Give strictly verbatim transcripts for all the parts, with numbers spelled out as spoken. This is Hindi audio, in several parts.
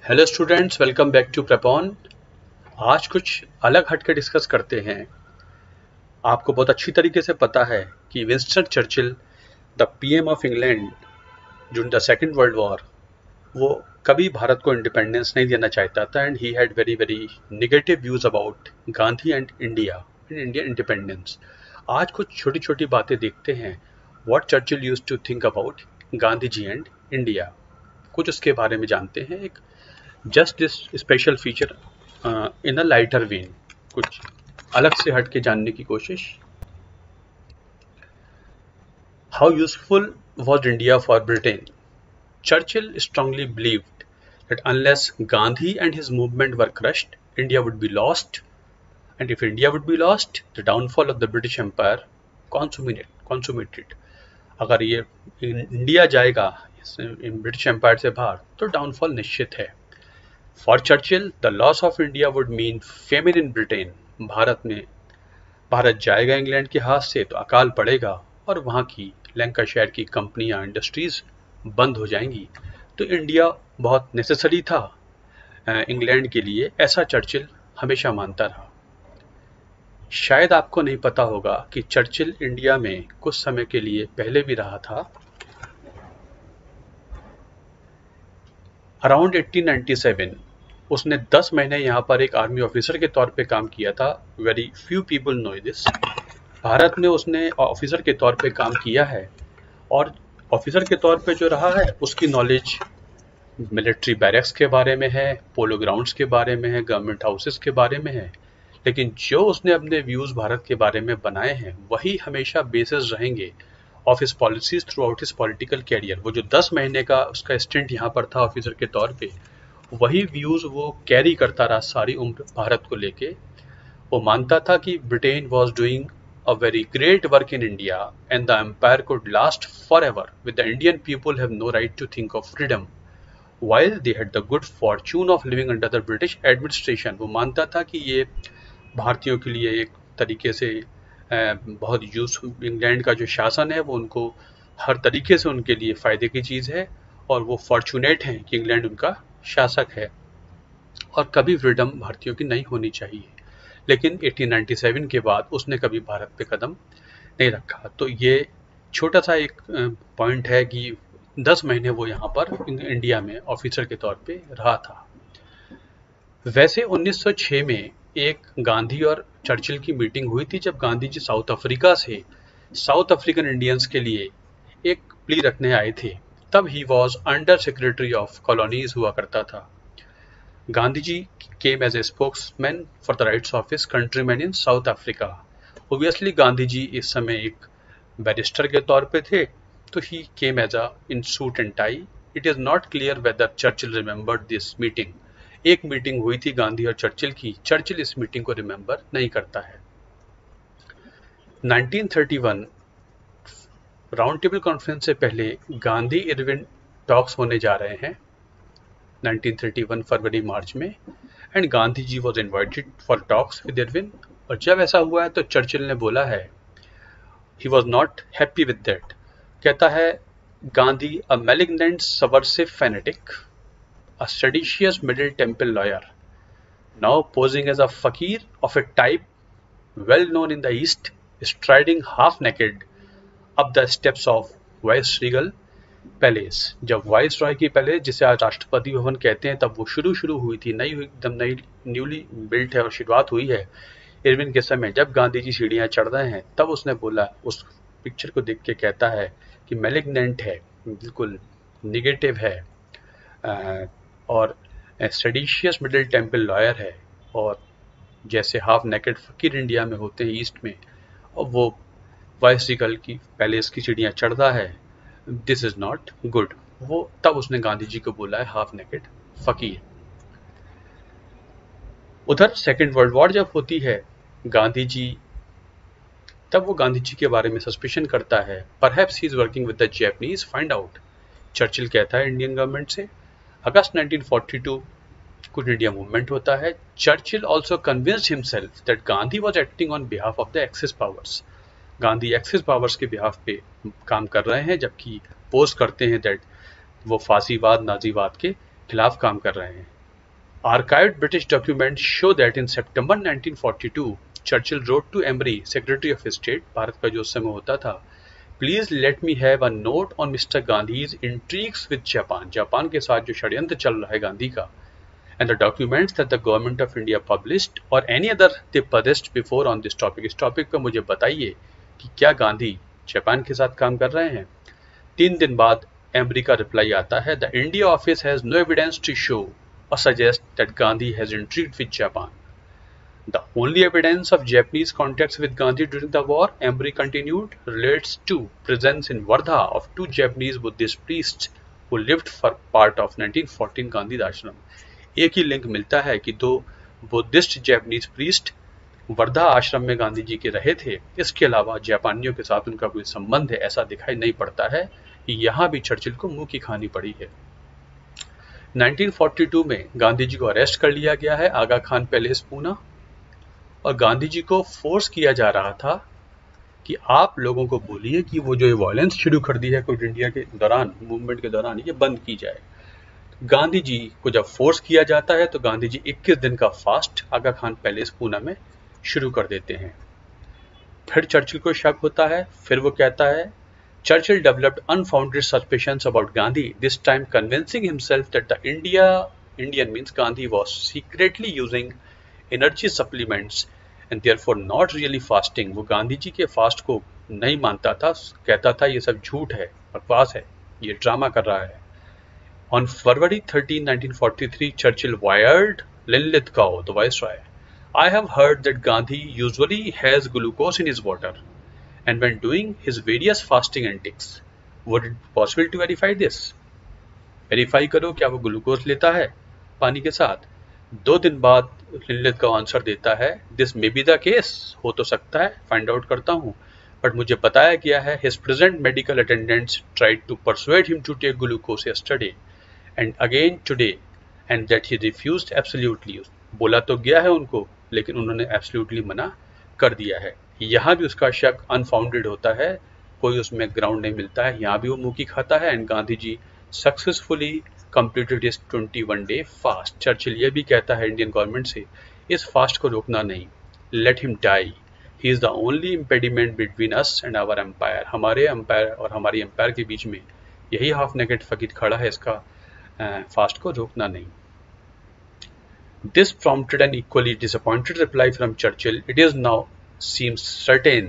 Hello students, welcome back to Prepon. आज कुछ अलग हटके डिस्कस करते हैं। आपको बहुत अच्छी तरीके से पता है कि Winston Churchill, the PM of England during the second world war, वो कभी भारत को इंडिपेंडेंस नहीं देना चाहता था and he had very very negative views about Gandhi and India and Indian independence. आज कुछ छोटी छोटी बातें देखते हैं, what Churchill used to think about Gandhi ji and India. कुछ उसके बारे में जानते हैं। एक just this special feature in a lighter when, कुछ अलग से हट के जानने की कोशिश। How useful was India for Britain? Churchill strongly believed that unless Gandhi and his movement were crushed, India would be lost, and if India would be lost, the downfall of the British Empire consummated. consummated. अगर ये इंडिया जाएगा ब्रिटिश एम्पायर से बाहर तो डाउनफॉल निश्चित है। For Churchill the loss of India would mean famine in Britain. Bharat में भारत जाएगा इंग्लैंड के हाथ से तो अकाल पड़ेगा और वहाँ की लैंकाशायर की कंपनियां, इंडस्ट्रीज बंद हो जाएंगी। तो इंडिया बहुत नेसेसरी था इंग्लैंड के लिए, ऐसा चर्चिल हमेशा मानता रहा। शायद आपको नहीं पता होगा कि चर्चिल इंडिया में कुछ समय के लिए पहले भी रहा था। अराउंड एटीन नाइंटी सेवन उसने दस महीने यहाँ पर एक आर्मी ऑफिसर के तौर पे काम किया था। Very few people know this. Bharat में उसने ऑफिसर के तौर पे काम किया है और ऑफिसर के तौर पे जो रहा है उसकी नॉलेज मिलिट्री बैरक्स के बारे में है, पोलो ग्राउंड्स के बारे में है, गवर्नमेंट हाउसेस के बारे में है। लेकिन जो उसने अपने व्यूज भारत के बारे में बनाए हैं वही हमेशा बेसिस रहेंगे of his policies throughout his political career. वो जो दस महीने का उसका स्टेंट यहाँ पर था ऑफिसर के तौर पे, वही व्यूज वो कैरी करता रहा सारी उम्र भारत को लेके। वो मानता था कि Britain was doing a very great work in India and the empire could last forever, with the Indian people have no right to think of freedom while they had the good fortune of living under the British administration। वो मानता था कि ये भारतीयों के लिए एक तरीके से बहुत यूज इंग्लैंड का जो शासन है वो उनको हर तरीके से उनके लिए फ़ायदे की चीज़ है और वो फॉर्चुनेट हैं कि इंग्लैंड उनका शासक है और कभी फ्रीडम भारतीयों की नहीं होनी चाहिए। लेकिन एटीन नाइंटी सेवन के बाद उसने कभी भारत पे कदम नहीं रखा। तो ये छोटा सा एक पॉइंट है कि दस महीने वो यहाँ पर इंडिया में ऑफिसर के तौर पे रहा था। वैसे उन्नीस सौ छह में एक गांधी और चर्चिल की मीटिंग हुई थी जब गांधी जी साउथ अफ्रीका से साउथ अफ्रीकन इंडियंस के लिए एक प्ली रखने आए थे। तब he was under secretary of colonies हुआ करता था। Gandhi ji came as a spokesman for the rights of his countrymen in South Africa. Obviously Gandhi ji इस समय एक बैरिस्टर के तौर पे थे, तो he came as a in suit and tie. It is not clear whether Churchill remembered this meeting. एक मीटिंग हुई थी गांधी और चर्चिल की, चर्चिल इस मीटिंग को रिमेंबर नहीं करता है। Nineteen thirty one round table conference से पहले गांधी इरविन टॉक्स होने जा रहे हैं नाइंटीन थर्टी वन फरवरी मार्च में, and Gandhi ji was invited for talks with Irwin. और जब ऐसा हुआ है तो चर्चिल ने बोला है, he was not happy with that. कहता है Gandhi a malignant subversive fanatic, a seditious Middle Temple lawyer, now posing as a fakir of a type well known in the East, striding half naked up the steps of viceregal palace. जब वाइस रॉय की पैलेस, जिसे आज राष्ट्रपति भवन कहते हैं, तब वो शुरू शुरू हुई थी, नई एकदम नई न्यूली बिल्ट है और शुरुआत हुई है इरविन के समय। जब गांधी जी सीढ़ियाँ चढ़ रहे हैं तब उसने बोला, उस पिक्चर को देख के कहता है कि मैलिग्नेंट है, बिल्कुल निगेटिव है और सेडिशियस मिडिल टेम्पल लॉयर है, और जैसे हाफ नेकेड फकीर इंडिया में होते हैं ईस्ट में, और वो वाइसरीगल की पैलेस की सीढ़ियाँ चढ़ता है। This is not good. वो तब उसने गांधी जी को बोला है हाफ नेकेड फकीर। उधर सेकेंड वर्ल्ड वॉर जब होती है, गांधी जी तब वो गांधी जी के बारे में सस्पिशन करता है। Perhaps he is working with the Japanese, find out. Churchill कहता है इंडियन गवर्नमेंट से। अगस्त nineteen forty two quit India movement होता है। Churchill also convinced himself that Gandhi was acting on behalf of the axis powers. Gandhi axis powers के बिहाफ पे काम कर रहे हैं, जबकि पोस्ट करते हैं दैट वो फांसीवाद, नाजीवाद के खिलाफ काम कर रहे हैं। Archived British documents show that in September nineteen forty-two, Churchill wrote to Emery, Secretary of State, Bharat का जो उस समय होता था, Please let me have a note on Mister Gandhi's intrigues with Japan. Japan के साथ जो षड्यंत्र चल रहा है गांधी का, and the documents that the government of India published or any other they possessed before on this topic. इस टॉपिक पे मुझे बताइए कि क्या गांधी जापान के साथ काम कर रहे हैं. तीन दिन बाद एमरी का रिप्लाई आता है, the India office has no evidence to show or suggest that Gandhi has intrigued with Japan. The only evidence of Japanese contacts with Gandhi during the war, Emery continued, relates to presence in Wardha of two Japanese Buddhist priests who lived for part of nineteen fourteen Gandhi ashram. एक ही लिंक मिलता है कि दो बुद्धिस्ट जैपनीज प्रीस्ट वर्धा आश्रम में गांधी जी के रहे थे. इसके अलावा जापानियों के साथ उनका कोई संबंध है ऐसा दिखाई नहीं पड़ता है. यहाँ भी चर्चिल को मुंह की खानी पड़ी है. नाइनटीन फोर्टी टू में गांधी जी को अरेस्ट कर लिया गया है आगा खान पैलेस पूना, और गांधी जी को फोर्स किया जा रहा था कि आप लोगों को बोलिए कि वो जो वायलेंस शुरू कर दी है क्विट इंडिया के दौरान, मूवमेंट के दौरान, ये बंद की जाए. गांधी जी को जब फोर्स किया जाता है तो गांधी जी इक्कीस दिन का फास्ट आगा खान पैलेस पूना में शुरू कर देते हैं. फिर चर्चिल को शक होता है, फिर वो कहता है, Churchill developed unfounded suspicions about Gandhi, this time convincing himself that the India, Indian means Gandhi, was secretly using energy supplements and therefore not really fasting. वो गांधी जी के फास्ट को नहीं मानता था, कहता था ये सब झूठ है, बकवास है, ये ड्रामा कर रहा है. On February thirteenth, nineteen forty-three, Churchill wired Linlithgow, the viceroy, I have heard that Gandhi usually has glucose in his water. And when doing his various fasting antics, would it be possible to verify this? Verify करो क्या वो ग्लूकोज लेता है पानी के साथ. दो दिन बाद लिनलिथ का आंसर देता है, this may be the case, हो तो सकता है, फाइंड आउट करता हूँ, बट मुझे बताया गया है his present medical attendants tried to persuade him to take glucose yesterday and again today and that he refused absolutely. बोला तो गया है उनको, लेकिन उन्होंने एब्सोल्युटली मना कर दिया है. यहाँ भी उसका शक अनफाउंडेड होता है, कोई उसमें ग्राउंड नहीं मिलता है. यहाँ भी वो मुंह की खाता है. And Gandhi ji successfully completed his twenty one day fast. Churchill ये भी कहता है इंडियन गवर्नमेंट से, इस फास्ट को रोकना नहीं, let him die, he is the only impediment between us and our empire. हमारे एम्पायर और हमारी एम्पायर के बीच में यही हाफ नेकेड फकीर खड़ा है, इसका फास्ट को रोकना नहीं. This prompted an equally disappointed reply from Churchill. It is now seems certain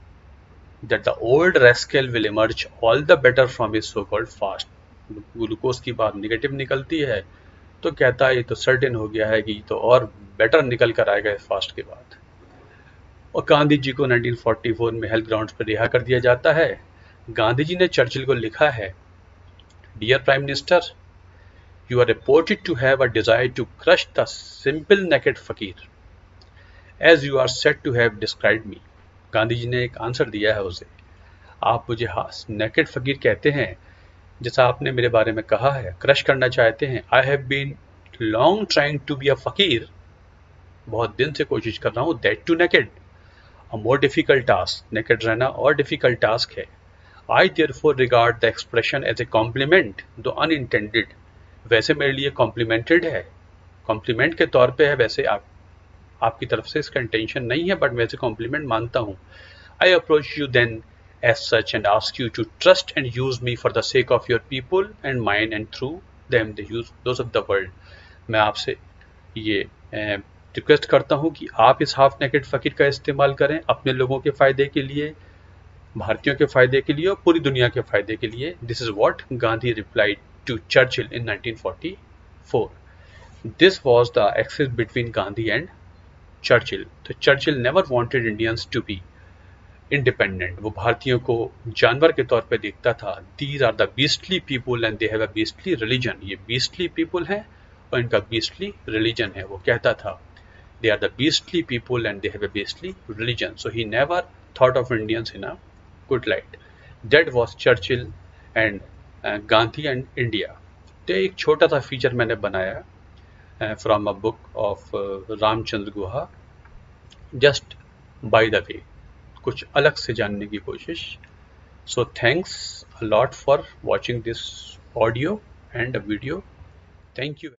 that the old rascal will emerge all the better from his so-called fast. Glucose की बात निगेटिव निकलती है तो कहता है ये तो सर्टेन हो गया है कि तो और बेटर निकल कर आएगा इस फास्ट के बाद. और गांधी जी को नाइनटीन फोर्टी फोर में हेल्थ ग्राउंड्स पर रिहा कर दिया जाता है. गांधी जी ने चर्चिल को लिखा है, dear prime minister, you are reported to have a desire to crush the simple naked fakir as you are said to have described me. Gandhi ji ने एक आंसर दिया है उसे, आप मुझे नेकेड फकीर कहते हैं जैसा आपने मेरे बारे में कहा है, क्रश करना चाहते हैं. I have been long trying to be a fakir, बहुत दिन से कोशिश कर रहा हूँ, that too naked, a more difficult task, naked रहना और डिफिकल्ट टास्क है. I therefore regard the expression as a compliment though unintended. वैसे मेरे लिए कॉम्प्लीमेंटेड है, कॉम्प्लीमेंट के तौर पे है, वैसे आप आपकी तरफ से इसका इंटेंशन नहीं है, बट वैसे कॉम्प्लीमेंट मानता हूँ. I approach you then as such and ask you to trust and use me for the sake of your people and mine and through them the use those of the world. मैं आपसे ये रिक्वेस्ट करता हूँ कि आप इस हाफ नेकेड फकीर का इस्तेमाल करें अपने लोगों के फ़ायदे के लिए, भारतीयों के फ़ायदे के लिए और पूरी दुनिया के फ़ायदे के लिए. This is what Gandhi replied to Churchill in nineteen forty-four. This was the axis between Gandhi and Churchill. तो Churchill never wanted Indians to be independent. वो भारतीयों को जानवर के तौर पे देखता था. These are the beastly people and they have a beastly religion. ये beastly people हैं और इनका beastly religion है. वो कहता था they are the beastly people and they have a beastly religion. So he never thought of Indians in a good light. That was Churchill and Gandhi and India. तो एक छोटा सा फीचर मैंने बनाया from a book of Ramachandra Guha, just by the way, कुछ अलग से जानने की कोशिश. So thanks a lot for watching this audio and video. Thank you.